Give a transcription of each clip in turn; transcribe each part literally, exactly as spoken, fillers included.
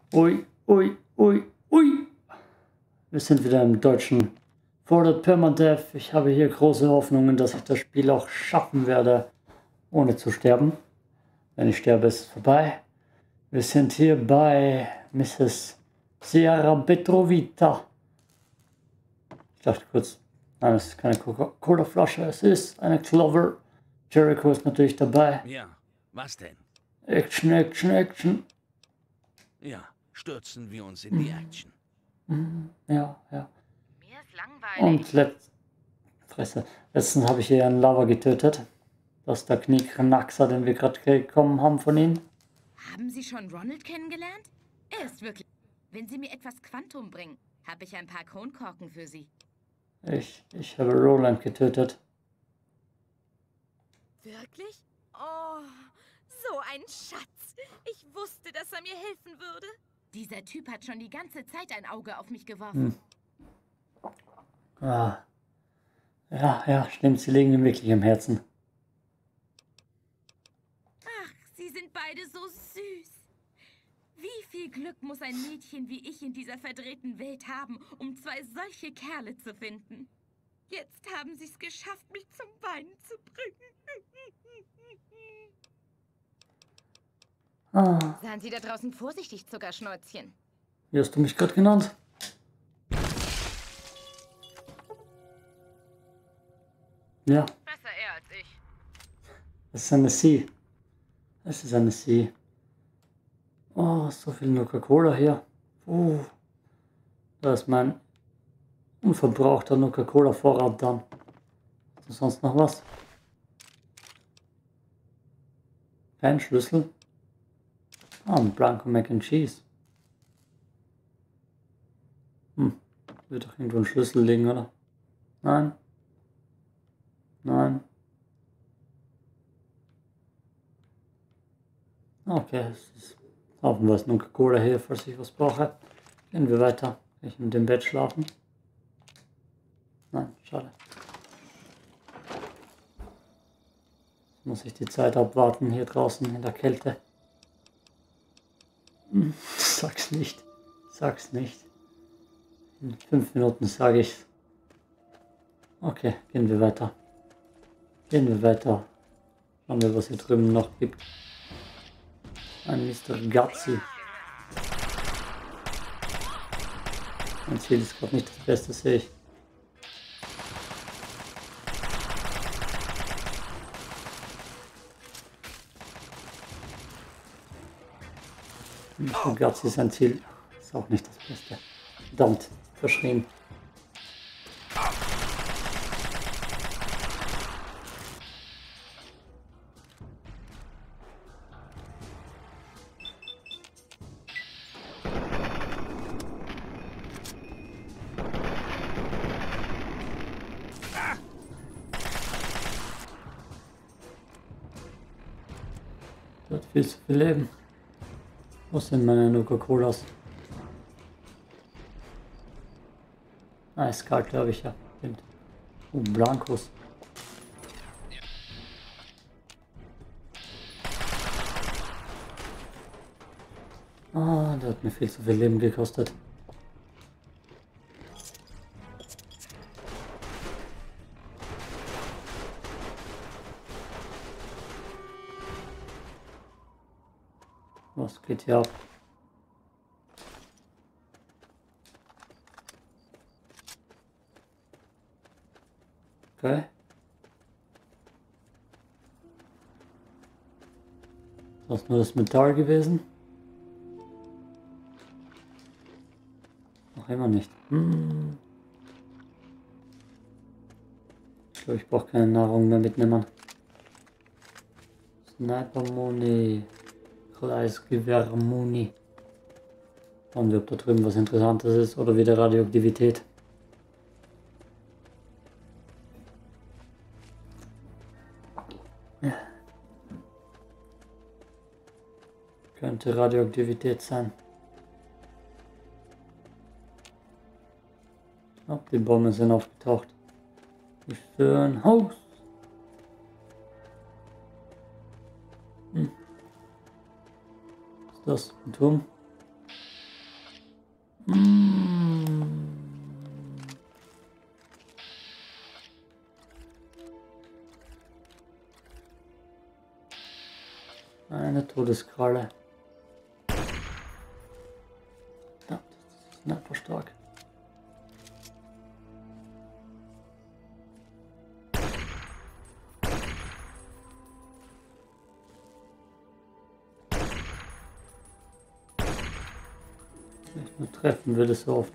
Ui, ui, ui, ui. Wir sind wieder im deutschen Fordert Permadeath. Ich habe hier große Hoffnungen, dass ich das Spiel auch schaffen werde, ohne zu sterben. Wenn ich sterbe, ist es vorbei. Wir sind hier bei Misses Sierra Petrovita. Ich dachte kurz, nein, es ist keine Coca-Cola-Flasche, es ist eine Clover. Jericho ist natürlich dabei. Ja, was denn? Action, Action, Action. Ja, stürzen wir uns in die Action. Mhm, ja, ja. Mir ist langweilig. Und letzt Fresse. Letztens habe ich hier einen Lava getötet. Das ist der Knieknackser, den wir gerade bekommen haben von ihm. Haben Sie schon Ronald kennengelernt? Er ist wirklich... Wenn Sie mir etwas Quantum bringen, habe ich ein paar Kronkorken für Sie. Ich, ich habe Roland getötet. Wirklich? Oh, so ein Schatz. Ich wusste, dass er mir helfen würde. Dieser Typ hat schon die ganze Zeit ein Auge auf mich geworfen. Hm. Ah. Ja, ja, stimmt, sie liegen ihm wirklich im Herzen. Ach, Sie sind beide so süß. Wie viel Glück muss ein Mädchen wie ich in dieser verdrehten Welt haben, um zwei solche Kerle zu finden? Jetzt haben Sie es geschafft, mich zum Weinen zu bringen. Ah. Seien Sie da draußen vorsichtig, Zuckerschnäuzchen. Wie hast du mich gerade genannt? Ja, Besser er als ich. das ist eine C. Das ist eine C. Oh, so viel Coca-Cola hier. Uh, da ist mein unverbrauchter Coca-Cola-Vorrat dann. Ist sonst noch was? Kein Schlüssel. Ah, ein Blanco Mac and Cheese. Hm, wird doch irgendwo ein Schlüssel liegen, oder? Nein. Nein. Okay, es ist haufenweise Coca-Cola hier, falls ich was brauche. Gehen wir weiter. Kann ich mit dem Bett schlafen? Nein, schade. Jetzt muss ich die Zeit abwarten hier draußen in der Kälte. Hm, sag's nicht. Sag's nicht. In fünf Minuten sage ich's. Okay, gehen wir weiter. Gehen wir weiter. Schauen wir, was hier drüben noch gibt. Ein Mister Gazzi. Mein Ziel ist gerade nicht das Beste, sehe ich. Mister Gazzi, sein Ziel ist auch nicht das Beste. Verdammt, verschrien. Der hat viel zu viel Leben. Wo sind meine Coca-Colas? Ah, ist kalt, glaube ich, ja. Stimmt. Oh, Blancos. Ah, der hat mir viel zu viel Leben gekostet. Was geht hier ab? Okay. Das ist nur das Metall gewesen. Noch immer nicht. Hm. Ich glaube, ich brauche keine Nahrung mehr mitnehmen. Sniper Muni. Kreisgewehr Muni. Schauen wir, ob da drüben was Interessantes ist oder wieder Radioaktivität. Ja. Könnte Radioaktivität sein. Oh, die Bomben sind aufgetaucht. Ich für ein Haus. Hm. Was ist das? Ein Turm? Todeskralle. Verdammt, das ist nicht stark. Ich nur treffen würde so oft.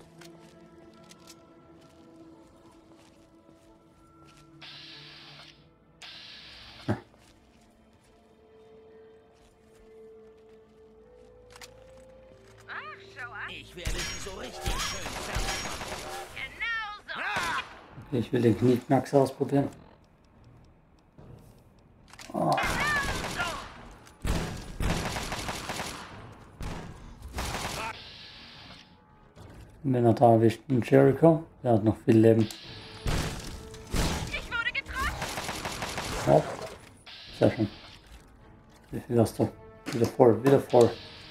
Ich werde sie so richtig schön fertig machen. Genau so. Ah! Okay, ich will den Knieknacks ausprobieren. Oh. Wenn er da erwischt, ein Jericho, der hat noch viel Leben. Ich wurde getroffen. Ja, sehr schön. Wie viel hast du? Wieder voll, wieder voll.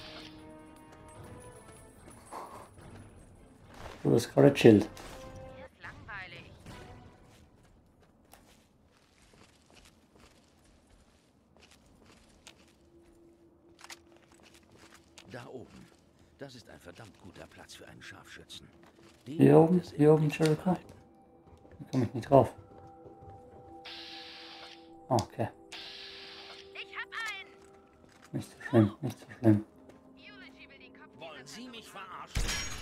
Du bist gerade chillt. Mir ist langweilig. Da oben. Das ist ein verdammt guter Platz für einen Scharfschützen. Den Hier oben, wird es hier oben, endlich Jericho. behalten. Da komme ich nicht drauf. Okay, Ich hab einen. nicht so schlimm, nicht so schlimm. Eulogy will den Kopf Wollen dieser Sie Person mich haben. verarschen?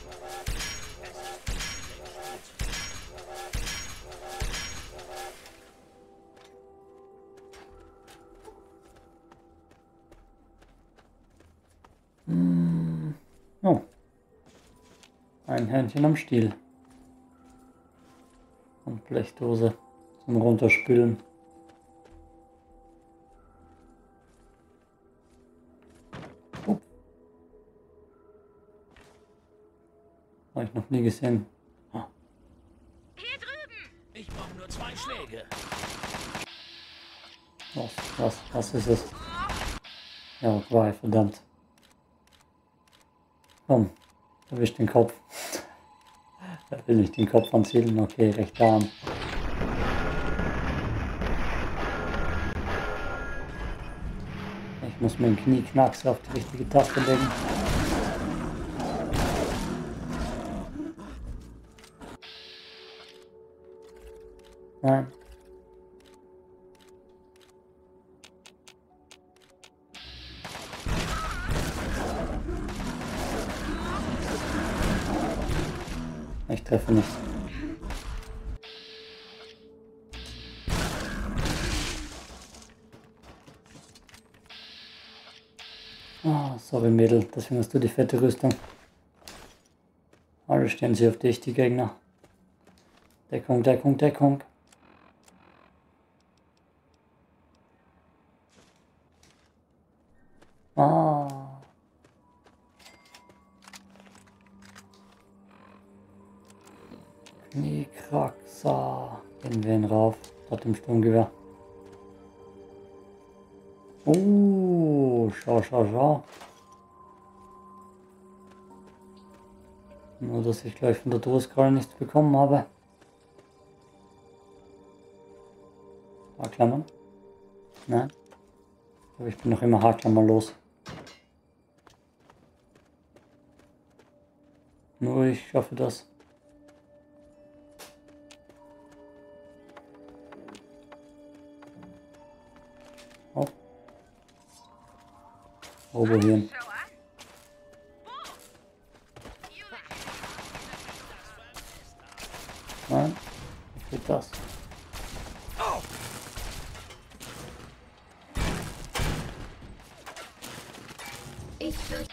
Hm. Oh. Ein Hähnchen am Stiel. Und Blechdose zum Runterspülen. Oh. Habe ich noch nie gesehen. Ah. Hier drüben. Ich brauche nur zwei Schläge. Was, was, was ist es? Ja, zwei, verdammt. Komm, erwisch den Kopf. Er will nicht den Kopf anzielen. Okay, rechter Arm. Ich muss meinen Knieknacks auf die richtige Taste legen. Nein. Ich treffe nicht. Ah, sorry Mädel, deswegen hast du die fette Rüstung. Alle stehen sie auf dich, die Gegner. Deckung, Deckung, Deckung. Ah. Kniekraxer. Gehen wir ihn rauf. Dort im Sturmgewehr. Oh, schau, schau, schau. Nur, dass ich gleich von der Todeskralle nichts bekommen habe. Haarklammern? Nein. Aber ich bin noch immer Haarklammer los. Nur ich schaffe das. Oh. Oberhirn. Schau an. Wo? Eulogy. Nein. Ich will das. Ich will...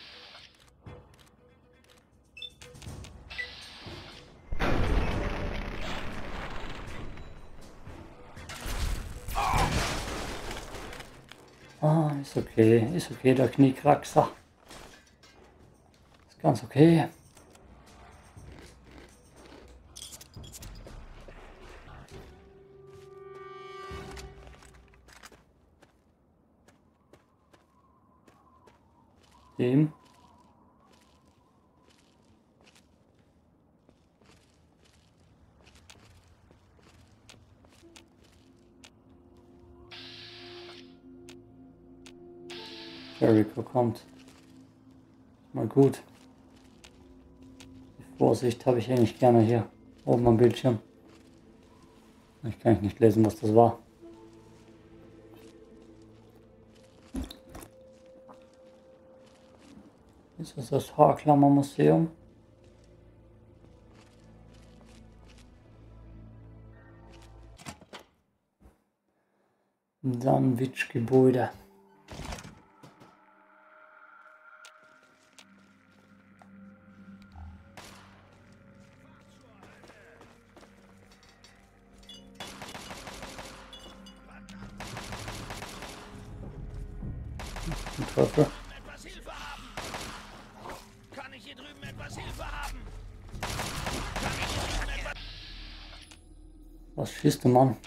Ah, ist okay, ist okay, der Kniekraxer. Ist ganz okay. Dem. Jericho kommt. Mal gut. Die Vorsicht habe ich eigentlich gerne hier oben am Bildschirm. Ich kann nicht lesen, was das war. Ist das das Haarklammer-Museum? Danwich-Gebäude. Treffer. Etwas Hilfe haben. Kann ich hier drüben etwas Hilfe haben? Kann ich hier drüben etwas... Was schießt der Mann?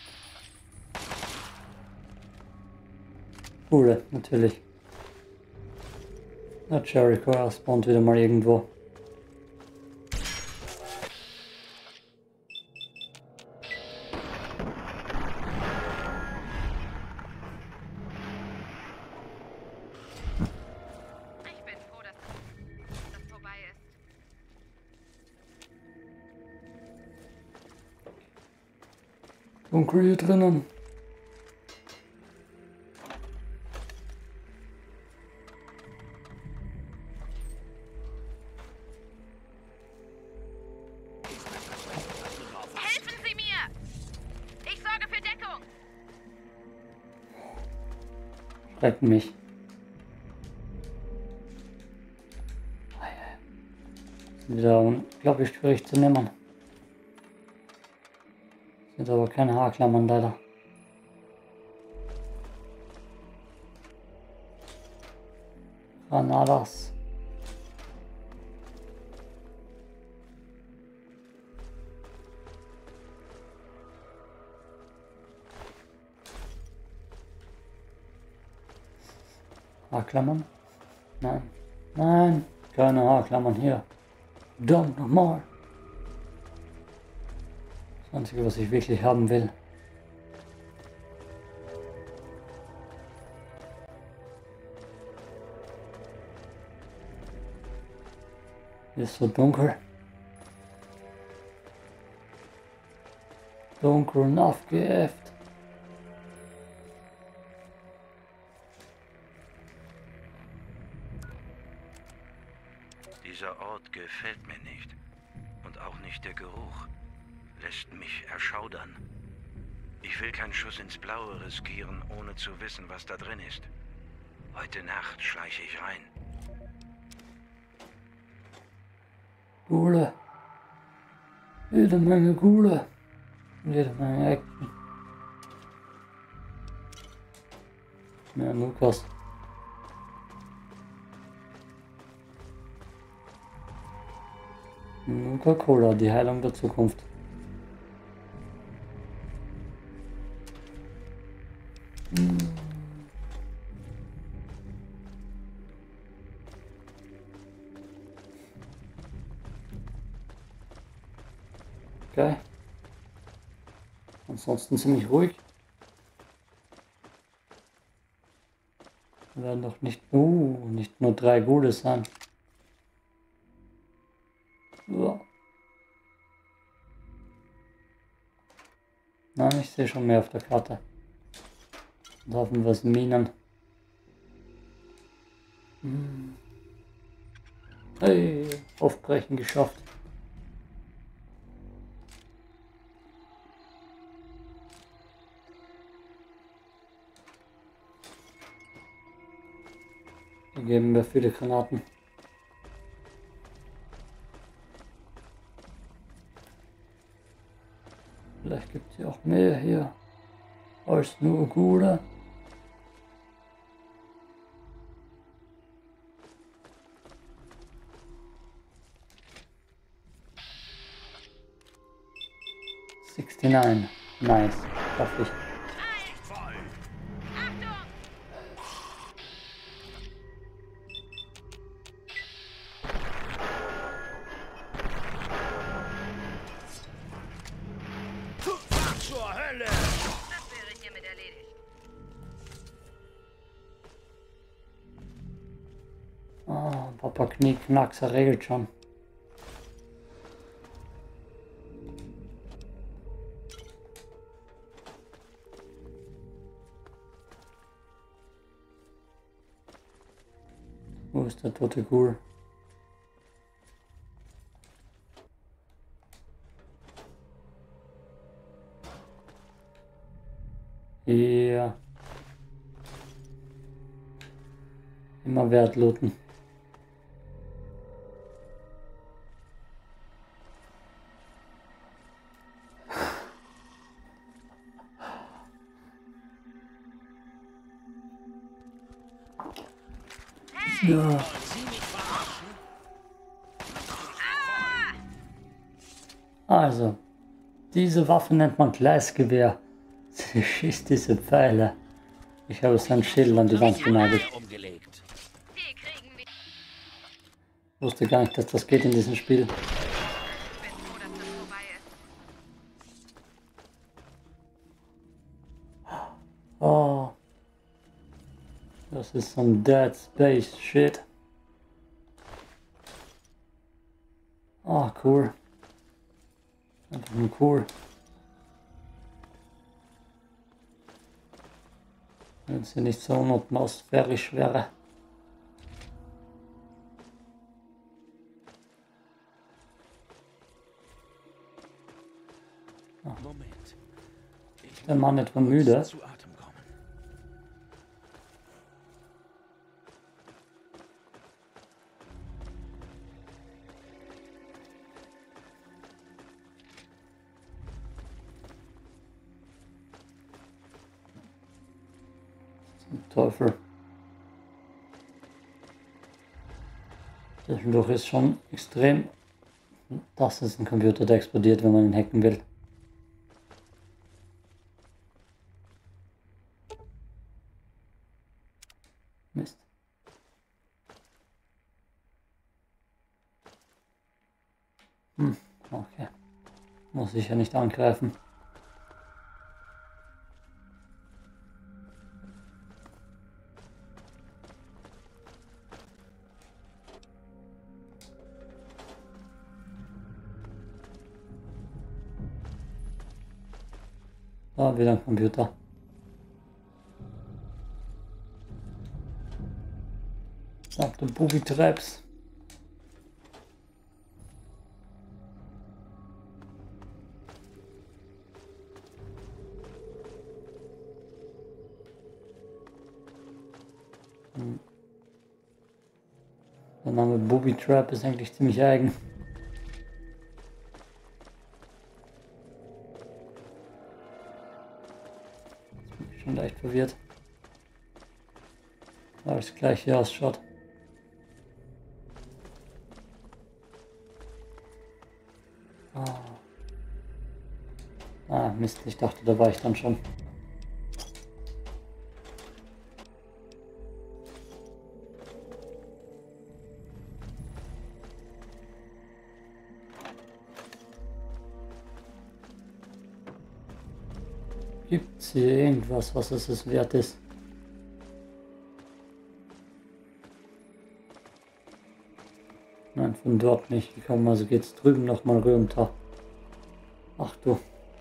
Coole, natürlich. Der Jericho, er spawnt wieder mal irgendwo. Ich bin froh, dass das vorbei ist. Dunkel hier drinnen. Helfen Sie mir! Ich sorge für Deckung! Schreckt mich. Sind wieder unglaublich schwierig zu nehmen. Sind aber keine Haarklammern leider. Granadas. Haarklammern? Nein. Nein, keine Haarklammern hier. Verdammt nochmal. Das Einzige, was ich wirklich haben will. Hier ist so dunkel. Dunkel und aufgeäfft. Dieser Ort gefällt mir nicht. Und auch nicht der Geruch. Lässt mich erschaudern. Ich will keinen Schuss ins Blaue riskieren, ohne zu wissen, was da drin ist. Heute Nacht schleiche ich rein. Gule. Jede Menge Gule. Jede Menge Action. Mehr Lukas. Nuka-Cola, die Heilung der Zukunft. Hm. Okay. Ansonsten ziemlich ruhig. Wir werden doch nicht, uh, nicht nur drei Gute sein. Ja. Nein, ich sehe schon mehr auf der Karte. Da haben wir es Minen. Hm. Hey, Aufbrechen geschafft. Hier geben wir viele Granaten. Vielleicht gibt es ja auch mehr hier als nur Gule. sixty-nine. Nice. Schaff ich. Zur Hölle! Das wäre hiermit erledigt. Papa Knieknackser regelt schon. Wo ist der tote Ghoul? Ja. Immer Wert looten. Ja. Also, diese Waffe nennt man Gleisgewehr. Sie schießt diese Pfeile. Ich habe seinen Schädel an die Wand genagelt. Wusste gar nicht, dass das geht in diesem Spiel. Oh. Das ist so ein Dead Space Shit. Oh, cool. Einfach nur cool. Wenn sie nicht so unatmosphärisch wäre. Oh. Moment. Ich Der Mann etwa müde. zu Atem kommen. Zum Teufel. Zwischendurch ist schon extrem. Das ist ein Computer, der explodiert, wenn man ihn hacken will. Mist. Hm, okay. Muss ich ja nicht angreifen. Ah, wieder ein Computer. Sagte Booby Traps. Hm. Der Name Booby Trap ist eigentlich ziemlich eigen. Jetzt bin ich schon leicht verwirrt. Weil es gleich hier ausschaut. Ah. ah, Mist, ich dachte, da war ich dann schon. Gibt es hier irgendwas, was es es wert ist? Nein, von dort nicht gekommen, also geht's drüben nochmal runter. Ach du.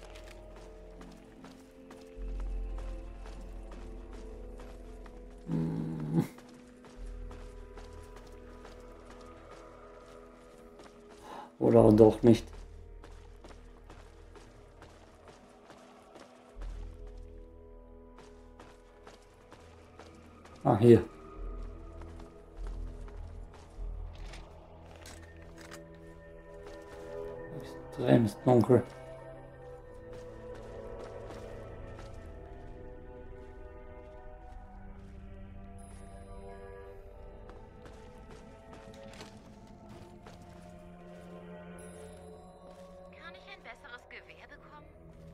Hm. Oder doch nicht. Ah, hier. Extremst dunkel. Kann ich ein besseres Gewehr bekommen?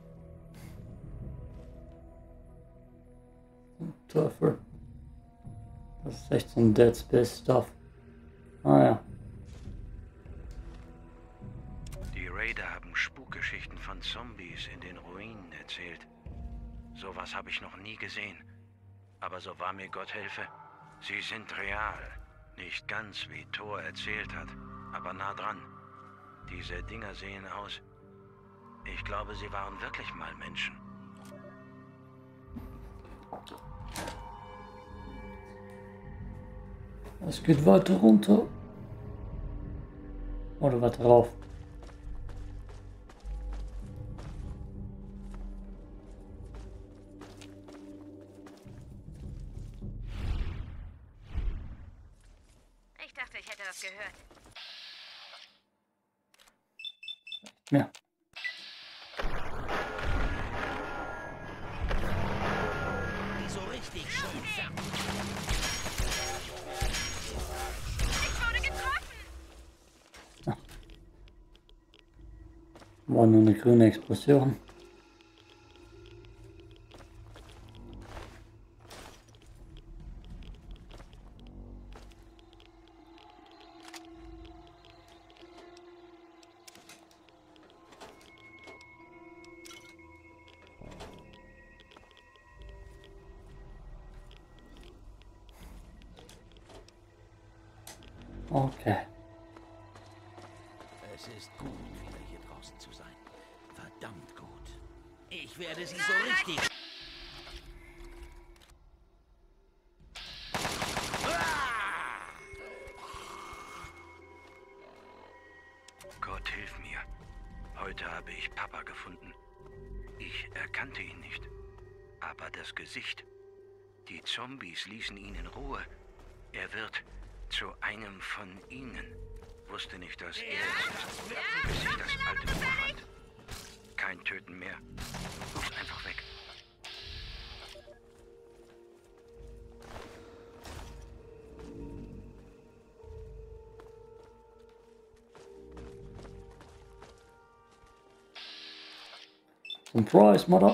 Teufel. Das ist echt so ein Dead Space Stuff. Ah ja. Die Raider haben Spukgeschichten von Zombies in den Ruinen erzählt. Sowas habe ich noch nie gesehen. Aber so wahr mir Gott helfe, sie sind real. Nicht ganz, wie Thor erzählt hat, aber nah dran. Diese Dinger sehen aus. Ich glaube, sie waren wirklich mal Menschen. Es geht weiter runter. Oder weiter rauf. Ich dachte, ich hätte das gehört. Ja. So richtig schön. Ich wurde getroffen! War nur eine grüne Explosion. Okay. Es ist gut, wieder hier draußen zu sein. Verdammt gut. Ich werde sie so richtig... Gott, hilf mir. Heute habe ich Papa gefunden. Ich erkannte ihn nicht. Aber das Gesicht. Die Zombies ließen ihn in Ruhe. Er wird zu einem von ihnen. Wusste nicht, dass er es ist, bis ich das alte Buch fand. Kein Töten mehr. Muss einfach weg. Surprise, Mother.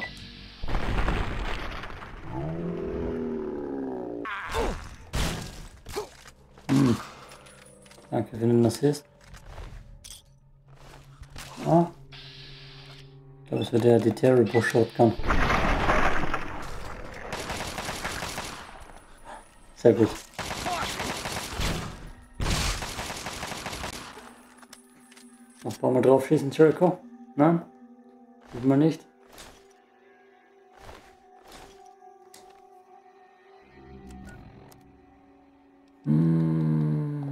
Hm. Danke für den Assist. Ah. Ich glaube, es wird ja die Terrible Shotgun. Sehr gut. Noch ein paar Mal drauf schießen, Jericho? Nein? Tut man nicht. Hm.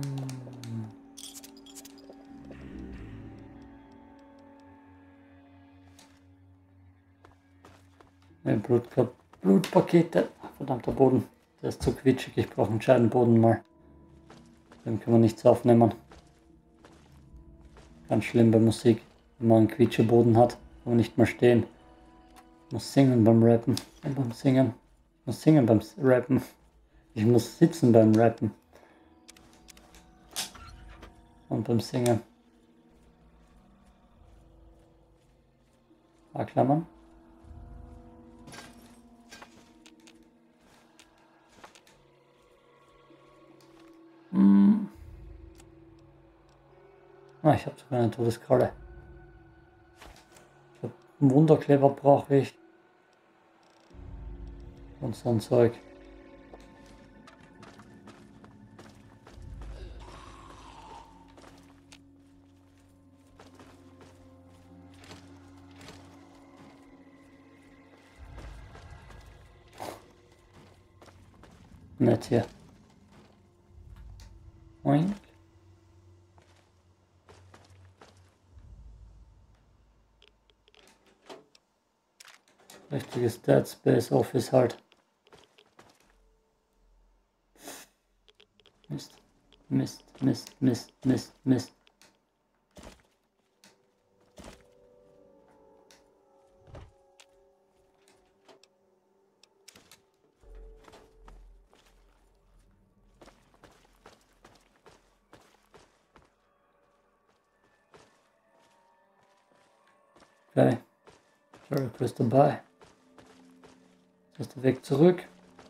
Ja, Blut, Blutpakete. Verdammter Boden. Der ist zu quietschig. Ich brauche einen Scheidenboden mal. Den kann man nichts aufnehmen. Ganz schlimm bei Musik. Wenn man einen Quietscheboden hat, kann man nicht mehr stehen. Ich muss singen beim Rappen. Ja, beim Singen. Ich muss singen beim Rappen. Ich muss sitzen beim Rappen. Und beim Singen. A-Klammern. Hm. Ah, ich habe sogar eine Todeskralle. Ich glaube, einen Wunderkleber brauche ich. Und so ein Zeug. Nett hier. Oink. Richtiges Dead Space Office halt. Mist, Mist, Mist, Mist, Mist, Mist. Okay. Jericho ist dabei. Das ist der Weg zurück.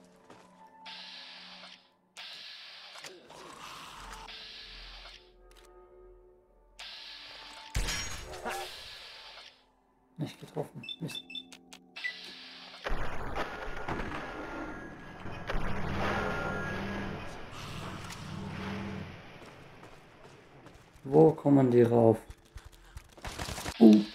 Nicht getroffen. Mist. Wo kommen die rauf? Uh.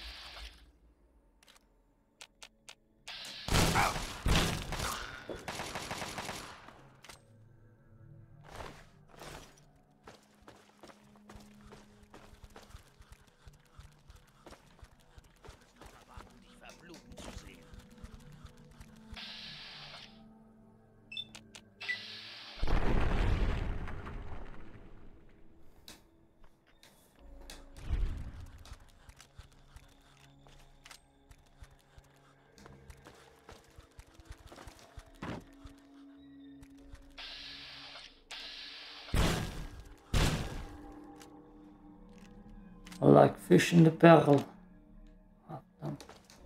I like fish in the barrel. Verdammt.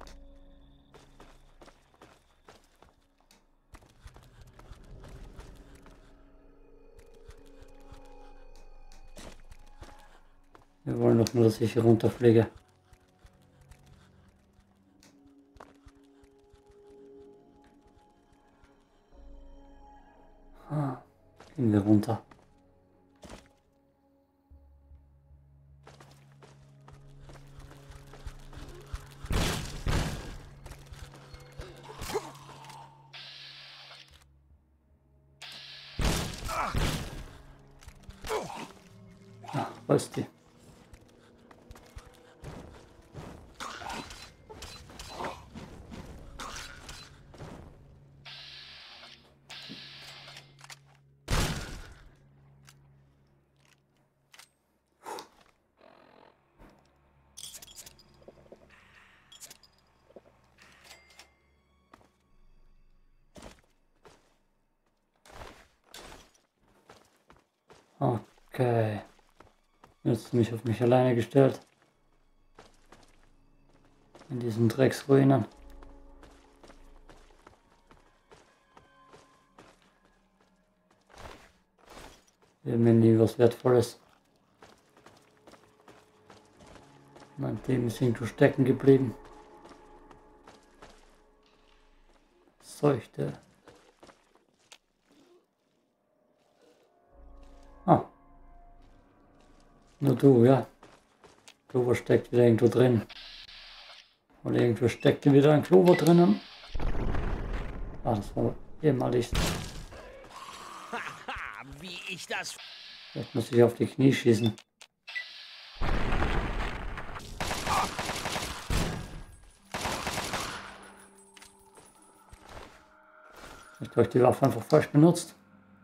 Wir wollen doch nur, dass ich hier runterfliege. Ah, gehen wir runter. Die. Okay. Jetzt mich auf mich alleine gestellt. In diesen Drecksruinen. Wir haben mir nie was Wertvolles. Mein Team ist irgendwo stecken geblieben. Seuchte. Ah. Nur du, ja. Clover steckt wieder irgendwo drin. Oder irgendwo steckt wieder ein Clover drinnen. Ah, das war ehemalig. Wie ich das... Jetzt muss ich auf die Knie schießen. Ich habe die Waffe einfach falsch benutzt.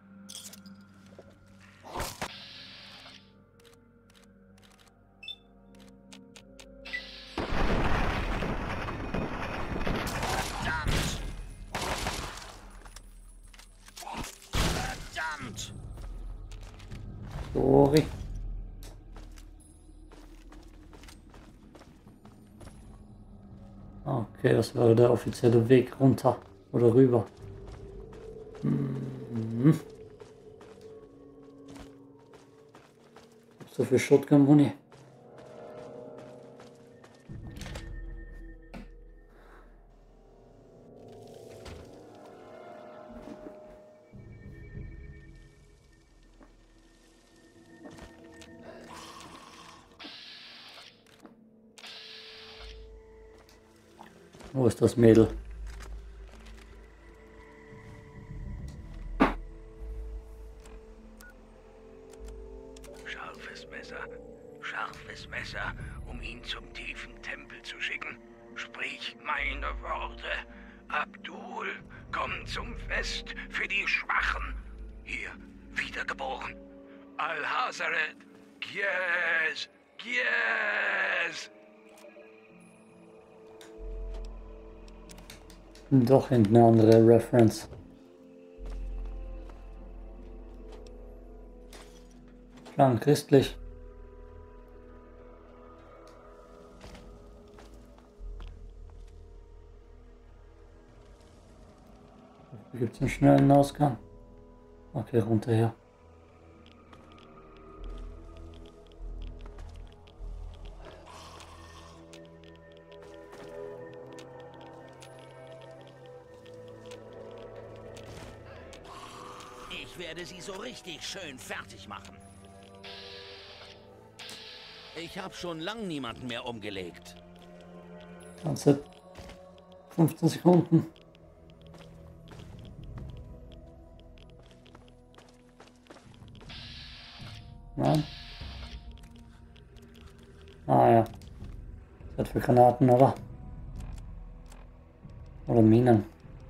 Sorry. Okay, das wäre der offizielle Weg runter oder rüber. Hm. So viel Shotgun-Muni. Wo ist das Mädel? Scharfes Messer, scharfes Messer, um ihn zum tiefen Tempel zu schicken. Sprich meine Worte. Abdul, komm zum Fest für die Schwachen. Hier, wiedergeboren. Al-Hazaret, Gies, Gies. Doch eine andere Reference. Klang christlich. Hier gibt es einen schnellen Ausgang. Okay, runter hier. Ich werde sie so richtig schön fertig machen. Ich habe schon lang niemanden mehr umgelegt. Ganze fünfzehn Sekunden. Nein. Ah ja. Das hat für Granaten, oder? Oder Minen.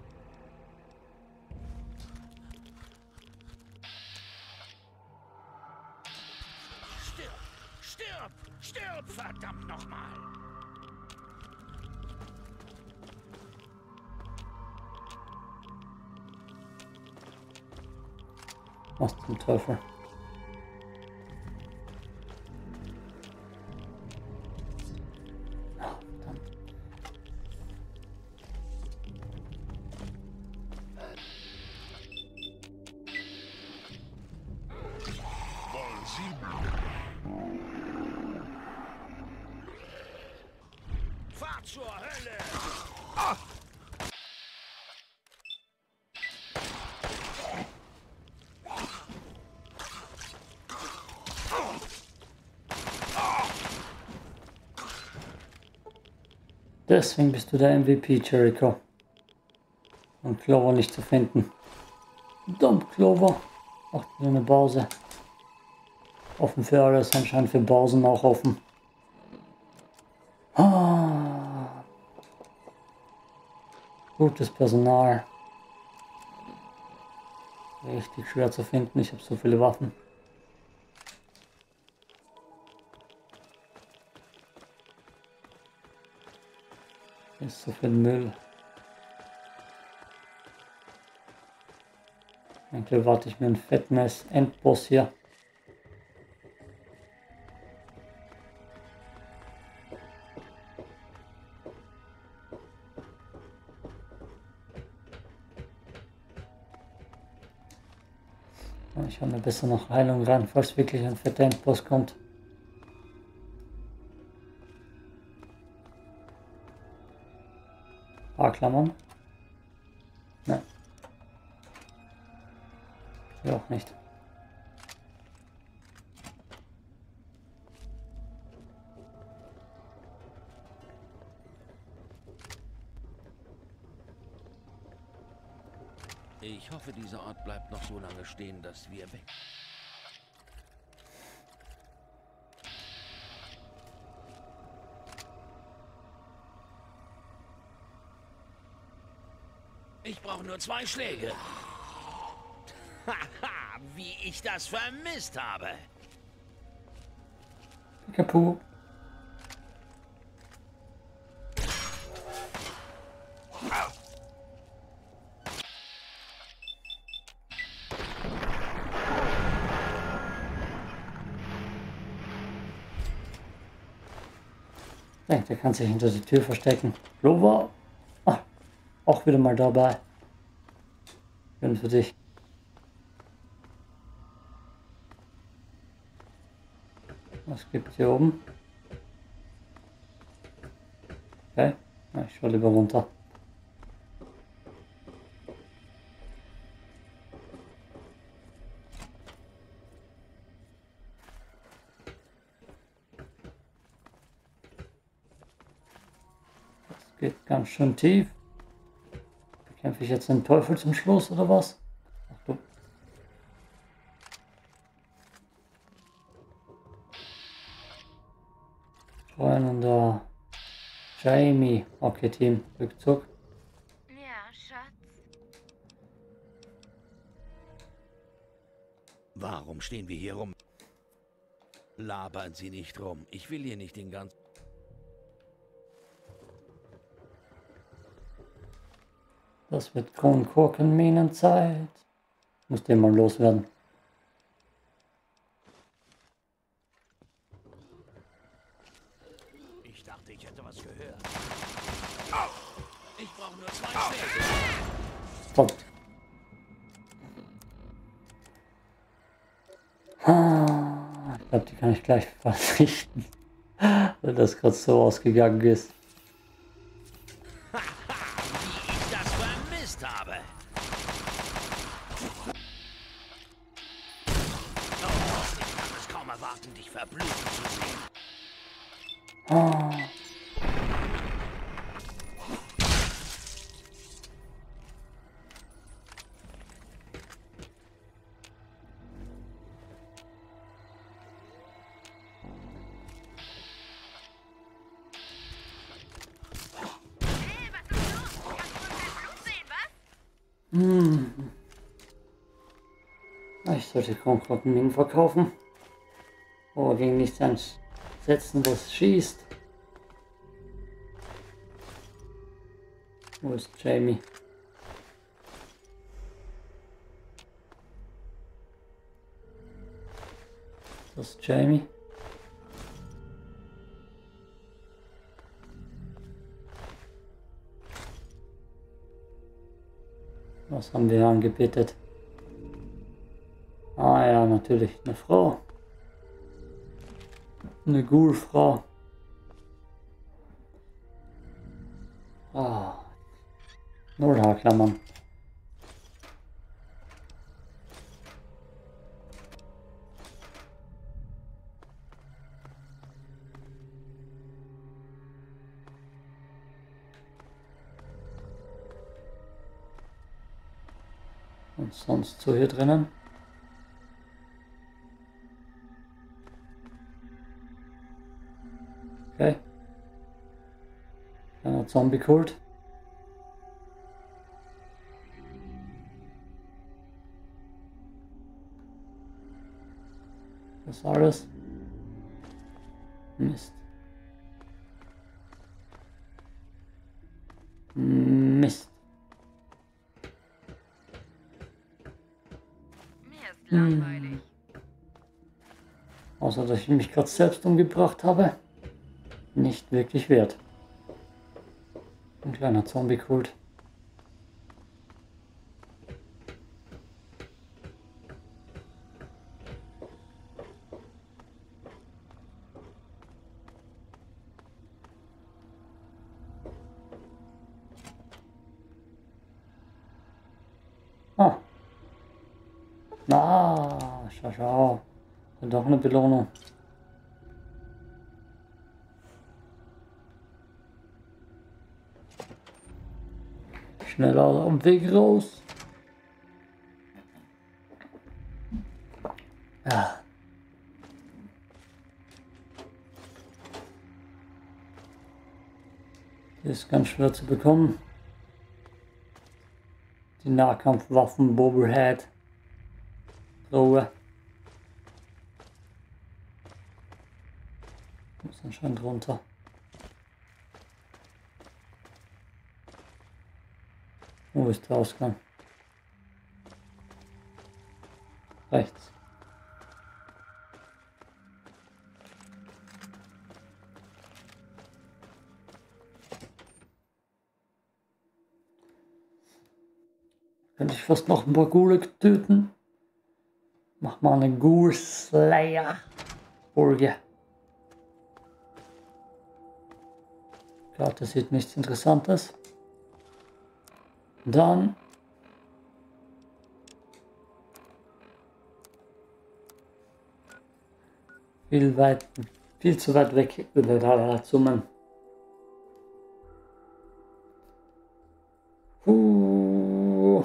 Stirb! Stirb! Stirb! Verdammt nochmal! Was zum Teufel? Ah, verdammt. Fahr zur Hölle! Deswegen bist du der M V P, Jericho. Und Clover nicht zu finden. Dumm, Clover. Macht wieder eine Pause. Offen für alles, anscheinend für Pausen auch offen. Ah. Gutes Personal. Richtig schwer zu finden, ich habe so viele Waffen. Hier ist so viel Müll. Eigentlich warte ich mir einen fetten Endboss hier. Ich hole mir besser noch Heilung ran, falls wirklich ein fetter Endboss kommt. Haarklammern? Nein. Hier auch nicht. Ich hoffe, dieser Ort bleibt noch so lange stehen, dass wir weg... Ich brauche nur zwei Schläge. Haha, wie ich das vermisst habe. Kapu. Ich denke, der kann sich hinter die Tür verstecken. Clover. Ah, auch wieder mal dabei. Bin für dich. Was gibt's hier oben? Okay, ja, ich schaue lieber runter. Das geht ganz schön tief. Bekämpfe ich jetzt den Teufel zum Schluss oder was? Ach du. Freunde. Jamie. Okay, Team. Rückzug. Ja, Schatz. Warum stehen wir hier rum? Labern Sie nicht rum. Ich will hier nicht den ganzen... Das wird Kronkorkenminenzeit. Muss den mal loswerden. Ich dachte, ich hätte was gehört. Ich brauche nur zwei Schläge. Stopp. Ah, ich glaube, die kann ich gleich vernichten. Weil das gerade so ausgegangen ist. Wie ich das vermisst habe. Oh, ich kann es kaum erwarten, dich verbluten zu sehen. Ah. Hm. Ich sollte Kronkorken verkaufen. Aber gegen nichts einsetzen, was schießt. Wo ist Jamie? Das ist Jamie. Was haben wir angebetet? Ah ja, natürlich eine Frau. Eine Ghoul-Frau. Ah. Null Haarklammern. Und sonst so hier drinnen. Okay. Kleiner Zombie-Kult. Das ist alles. Mist. Mist. Mir ist langweilig. Außer dass ich mich gerade selbst umgebracht habe. Nicht wirklich wert. Ein kleiner Zombie-Kult. Ah. Ah, schau, schau. Und doch eine Belohnung. Schnell aus dem Weg raus. Ja. Die ist ganz schwer zu bekommen. Die Nahkampfwaffen Bobblehead. Drohe. Muss anscheinend runter. Wo ist der Ausgang? Rechts. Könnte ich fast noch ein paar Ghule töten. Mach mal eine Ghoul Slayer Folge. Karte sieht nichts Interessantes. Dann viel weit, viel zu weit weg über Summen. Uh.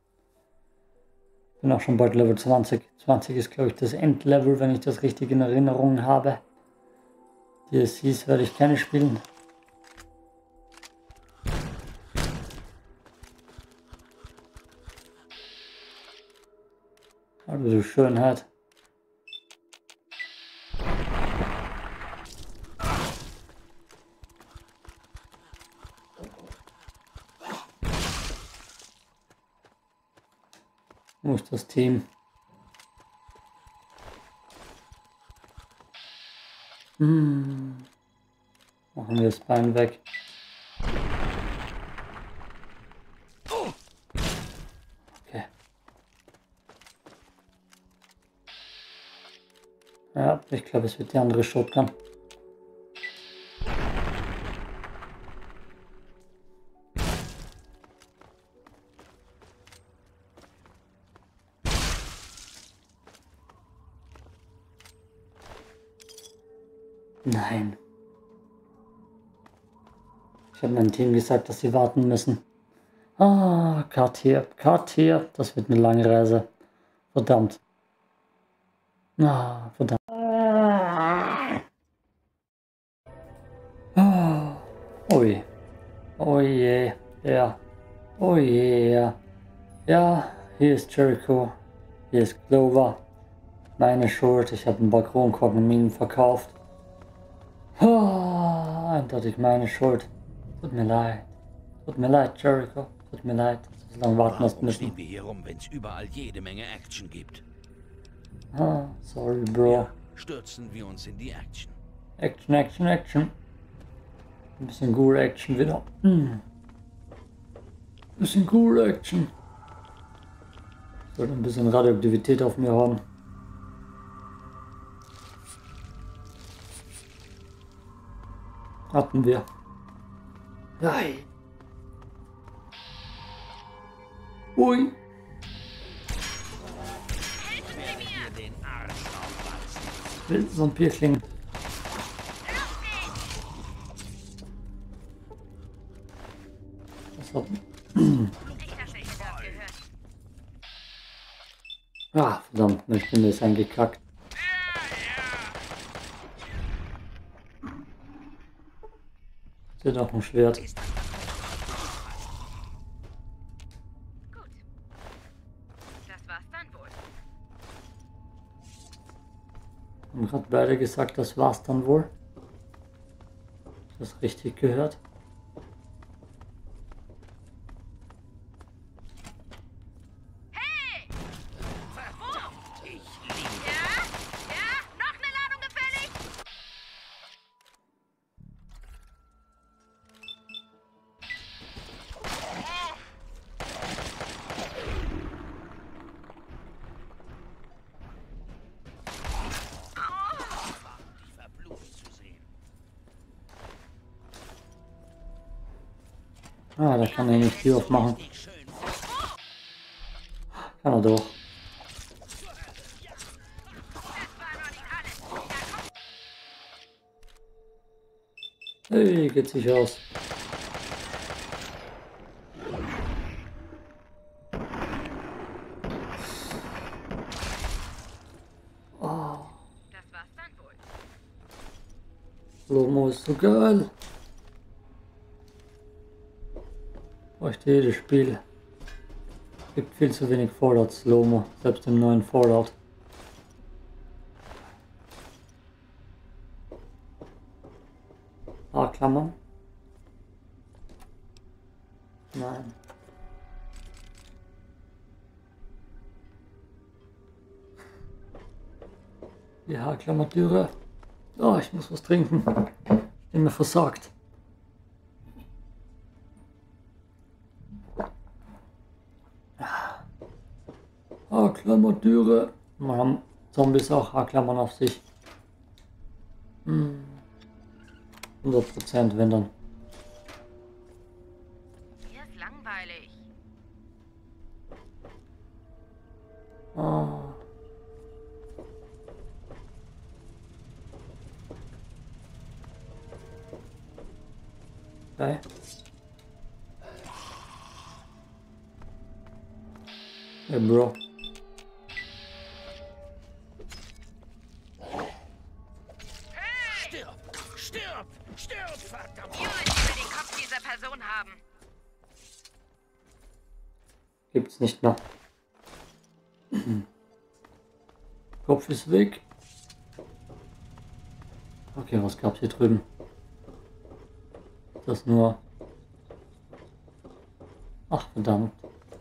Bin auch schon bald Level zwanzig. zwanzig ist, glaube ich, das Endlevel, wenn ich das richtig in Erinnerung habe. D L Cs werde ich keine spielen. Also die Schönheit. Wo ist das Team? Hm. Machen wir das Bein weg. Okay. Ja, ich glaube, es wird die andere Shotgun. Nein. Ich habe meinem Team gesagt, dass sie warten müssen. Ah, Quartier, Quartier. Das wird eine lange Reise. Verdammt. Ah, verdammt. Ah, ui. Oh je. Ja. Oh je. Ja. Ja, hier ist Jericho. Hier ist Clover. Meine Schuld. Ich habe einen Balkonkorb mit Minen verkauft. Ah, eindeutig meine Schuld. Tut mir leid. Tut mir leid, Jericho. Tut mir leid, dass du so lange warten hast Warum müssen. stehen wir hier rum, wenn es überall jede Menge Action gibt? Ah, sorry, Bro. Ja, stürzen wir uns in die Action. Action, Action, Action. Ein bisschen cool Action wieder. Hm. Bisschen cool Action. Sollte ein bisschen Radioaktivität auf mir haben. Hatten wir. Nein. Ui. Den Arsch aufreißen. Will Vampirklingen. Was hat... Ah, verdammt, meine Stimme ist eingekackt. Sie hat auch ein Schwert. Gut. Das war's dann wohl. Haben gerade beide gesagt, das war's dann wohl. Das richtig gehört. Hey! Verdammt, ich liebe. Ja? Ja? Noch eine Ladung gefällig? Dich verblutet zu sehen. Ah, da kann er nicht die aufmachen. Dich schön. Kann er doch. Das war noch nicht alles. Ja, komm. Hey, geht sich aus. Oh, Das war's dann wohl. Lomo ist so geil. Bräuchte jedes Spiel. Gibt viel zu wenig Fallout Slow-Mo, selbst im neuen Fallout. Haarklammern? Nein. Die Haarklammertüre. Oh, ich muss was trinken. Ich bin mir versagt. Haarklammertüre. Man haben Zombies auch Haarklammern auf sich. Hm. hundert Prozent, wenn dann. Mir ist langweilig. Ah. Okay. Hey, Bro. Stirb! Stirb! Stirb! Verdammt! Unit will den Kopf dieser Person haben. Gibt's nicht mehr. Kopf ist weg. Okay, was gab's hier drüben? Das nur... Ach, verdammt.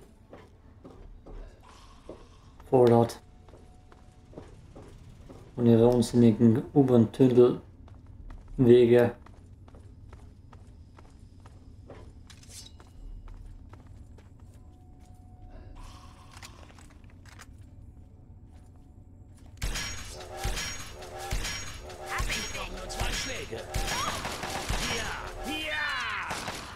Fallout. Und ihre unsinnigen U-Bahn-Tunnelwege. Hab ich dich. Nur zwei Schläge. Ja! Ja!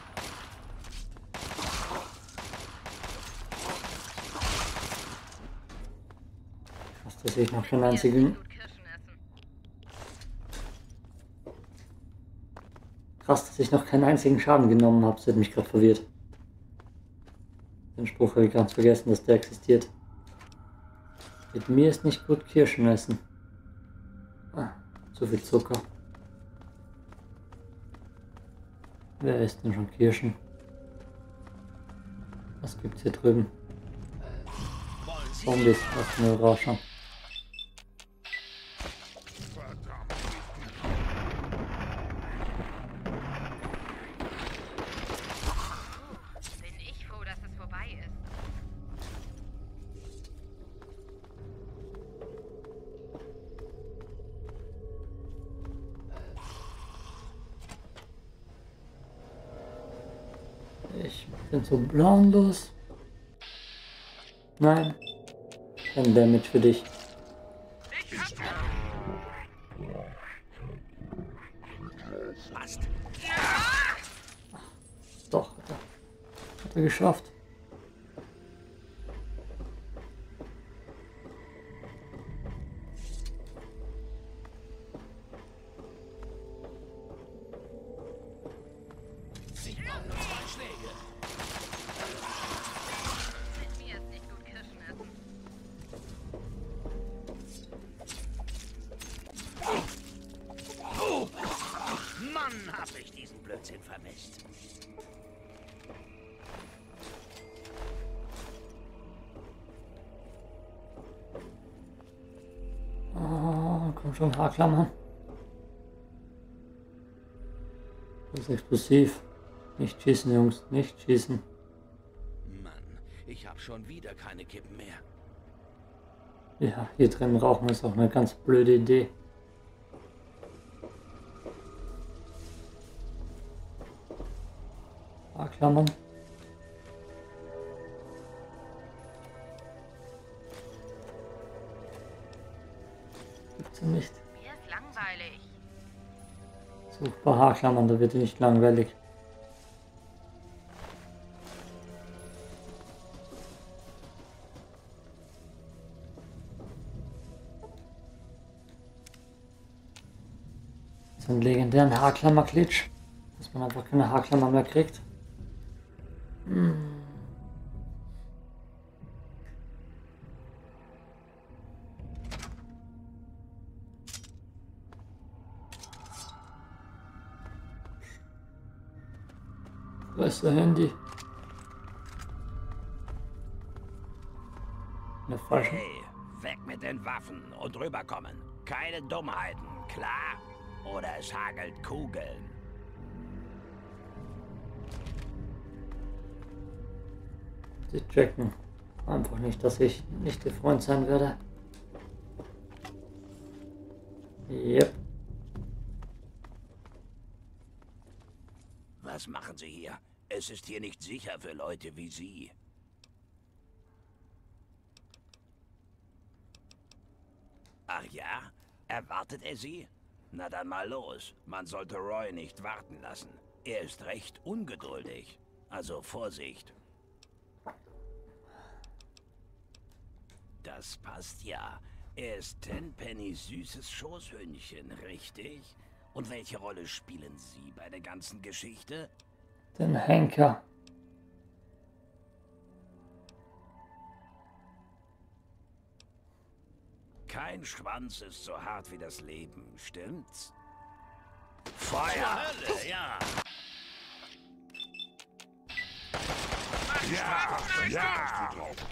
Fast dass ich noch keinen einzigen... Gut Kirschen essen. Krass, dass ich noch keinen einzigen Schaden genommen habe. Das hat mich gerade verwirrt. Den Spruch habe ich ganz vergessen, dass der existiert. Mit mir ist nicht gut Kirschen essen. Ah, zu viel Zucker. Wer isst denn schon Kirschen? Was gibt's hier drüben? Zombies, lass mir rausschauen. Bin ich froh, dass es vorbei ist. Ich bin so planlos. Nein. Kein Damage für dich. Passt. Doch, hat er, hat er geschafft. Ich brauche nur zwei Schläge. Mit mir ist nicht gut Kirschen essen. Mann, hab ich diesen Blödsinn vermisst. Oh, komm schon, Haarklammern. Das ist explosiv. Nicht schießen, Jungs, nicht schießen. Mann, ich hab schon wieder keine Kippen mehr. Ja, hier drin rauchen ist auch eine ganz blöde Idee. Haarklammern. Gibt's ja nicht. Mir ist langweilig. Such ein paar Haarklammern, da wird nicht langweilig. So einen legendären Haarklammer-Glitch, dass man einfach keine Haarklammer mehr kriegt. Hm. Wo ist der Handy? Eine falsche. Hey, weg mit den Waffen und rüberkommen. Keine Dummheiten, klar? Oder es hagelt Kugeln. Sie checken einfach nicht, dass ich nicht der Freund sein werde. Yep. Was machen Sie hier? Es ist hier nicht sicher für Leute wie Sie. Ach ja? Erwartet er Sie? Na dann mal los. Man sollte Roy nicht warten lassen. Er ist recht ungeduldig. Also Vorsicht. Das passt ja. Er ist Tenpenny süßes Schoßhündchen, richtig? Und welche Rolle spielen Sie bei der ganzen Geschichte? Den Henker. Kein Schwanz ist so hart wie das Leben, stimmt's? Feuer! Hölle, ja! Ja, ja!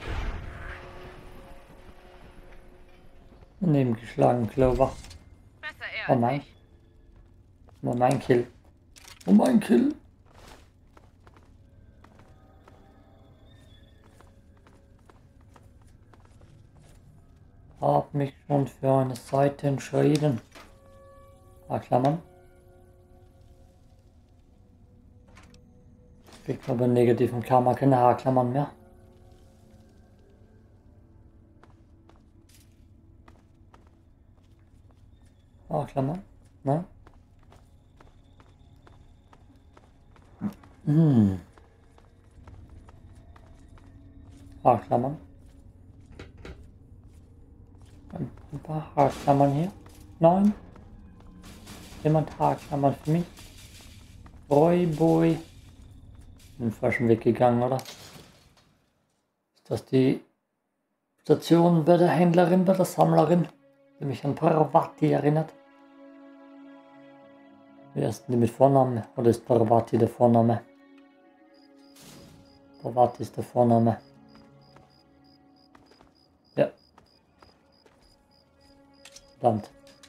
Daneben geschlagen, Clover. Besser er Oh als mein. ich. Oh mein Kill. Oh mein Kill. Hab mich schon für eine Seite entschieden. Haarklammern. Kriegt aber negativen Karma keine Haarklammern mehr. Haarklammern. Ne? Hm. Haarklammern. Ein paar Haarklammern hier. Nein. Jemand Haarklammern für mich. Roy Boy. Den falschen Weg gegangen, oder? Ist das die Station bei der Händlerin, bei der Sammlerin, die mich an Parvati erinnert? Wie heißt denn die mit Vorname? Oder ist Parvati der Vorname? Parvati ist der Vorname. Ja. Verdammt.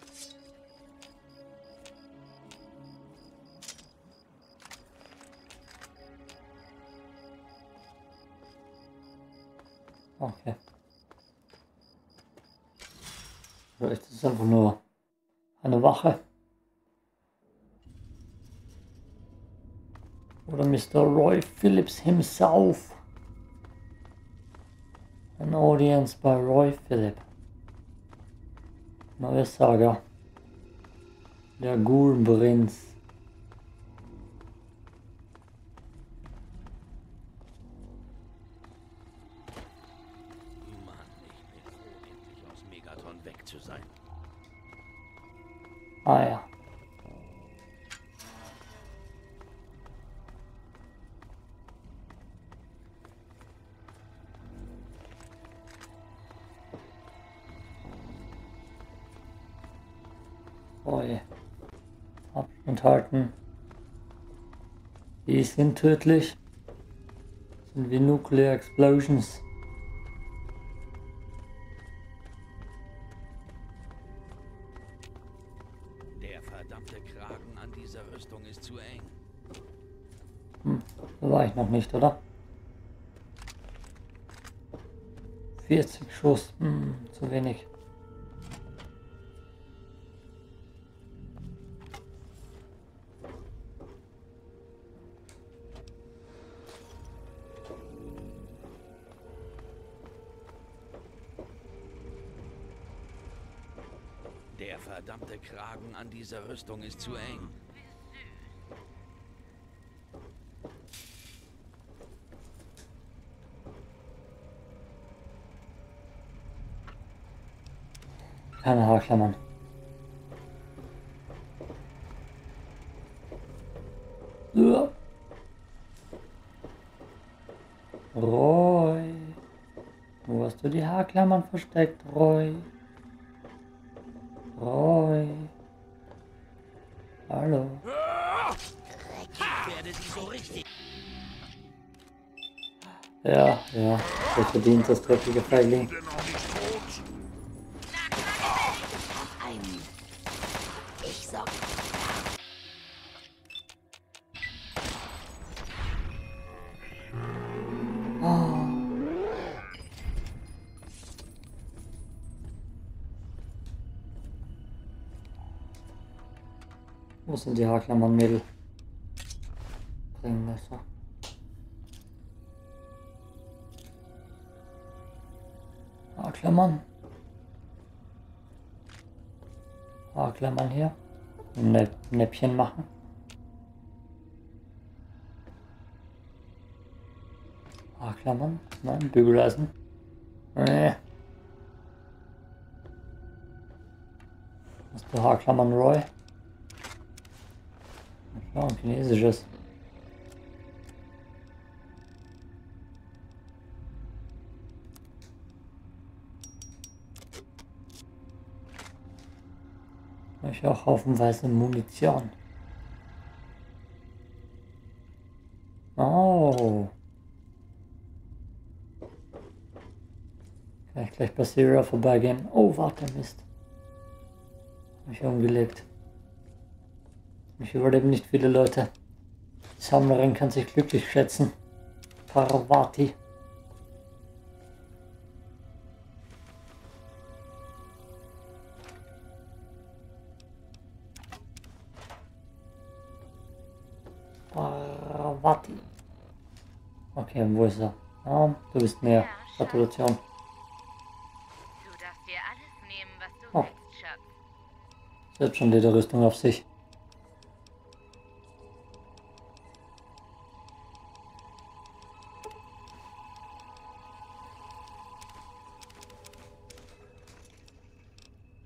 Okay. Vielleicht ist es einfach nur eine Wache. Oder Mister Roy Phillips himself. An audience by Roy Phillip. Neue Saga. Der Ghoul-Prinz. Weg zu sein. Ah ja. Oh je. Abstand halten. Die sind tödlich. Sind wie Nuclear Explosions. Verdammte Kragen an dieser Rüstung ist zu eng. Hm, da war ich noch nicht, oder? vierzig Schuss, hm, zu wenig. Der verdammte Kragen an dieser Rüstung ist zu eng. Keine Haarklammern. Ja. Roy. Wo hast du die Haarklammern versteckt, Roy? Roy. Hallo. Ich werde sie so richtig. Ja, ja. Der verdient das dreckige Feigling. Ich sorge. Oh. Wo sind die Haarklammern, Mädel? Bringen Messer. Haarklammern. Haarklammern hier. Nä Näppchen machen. Haarklammern. Nein, Bügeleisen. Nee. Hast du Haarklammern, Roy? Ja, ein chinesisches. Ich auch haufenweise Munition. Oh. Kann ich gleich bei Syria vorbeigehen? Oh, warte, Mist. Hab ich umgelegt. Mich überleben nicht viele Leute. Die Sammlerin kann sich glücklich schätzen. Parvati. Parvati. Okay, wo ist er? Ah, du bist näher. Gratulation. Du darfst dir alles nehmen, was du Oh. willst, Schatz. Sie hat schon Lederrüstung auf sich.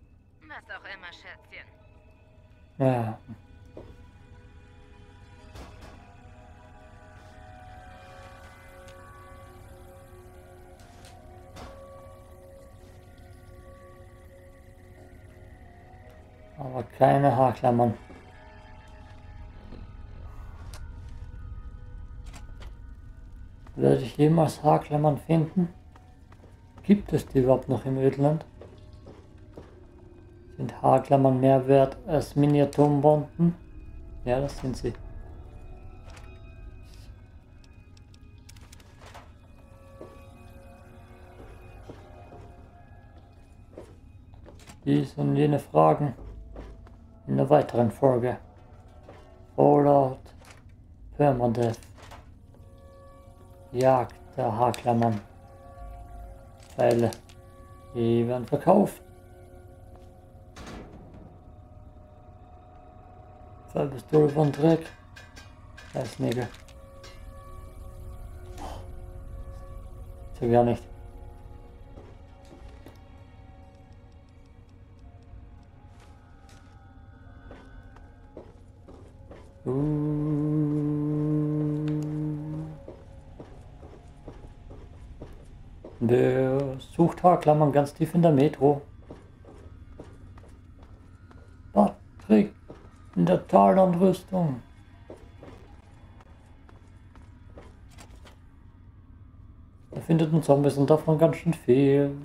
Was auch immer, Schätzchen. Ja. keine Haarklammern. Werde ich jemals Haarklammern finden? Gibt es die überhaupt noch im Ödland? Sind Haarklammern mehr wert als Mini-Atombomben? Ja, das sind sie. Dies und jene Fragen in der weiteren Folge. Fallout Permadeath. Jagd der Haarklammern. Pfeile. Die werden verkauft. Pfeilpistole von Dreck. Scheißnägel. Ist ja gar nicht. Der sucht Haarklammern ganz tief in der Metro. Patrick in der Talon-Rüstung. Er findet einen Zombies und davon ganz schön viel.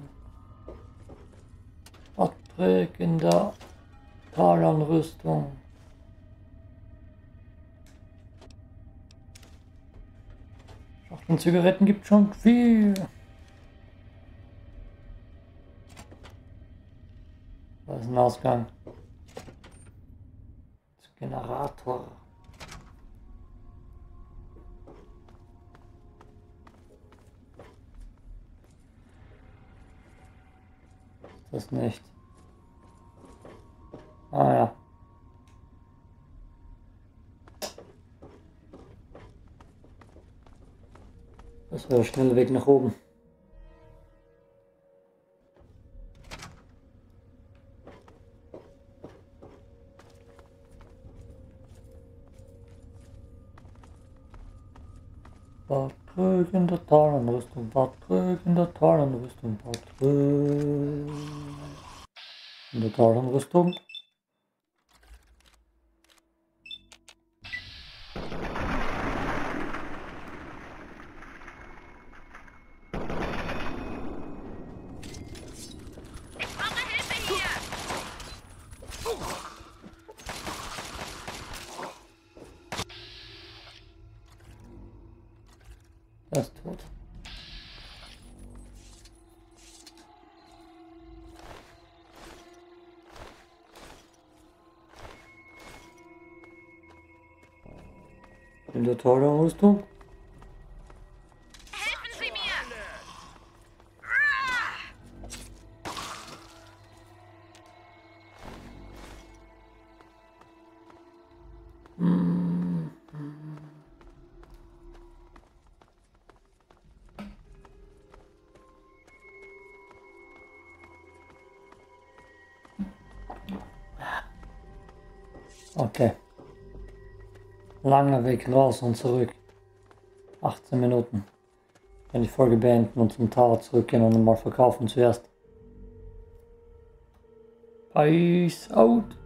Patrick in der Talon-Rüstung. Schachteln Zigaretten gibt schon viel. Da ist ein Ausgang. Das Generator. Ist das nicht? Ah ja. Das war der schnelle Weg nach oben. Patrick in der Talon-Rüstung, Patrick in der Talon-Rüstung, Patrick in der Talon-Rüstung. Ich brauche Hilfe hier! Er ist tot. In der Talon-Rüstung. Helfen Sie mir! Okay. Langer Weg raus und zurück. achtzehn Minuten. Ich kann die Folge beenden und zum Tower zurückgehen und mal verkaufen zuerst. Peace out.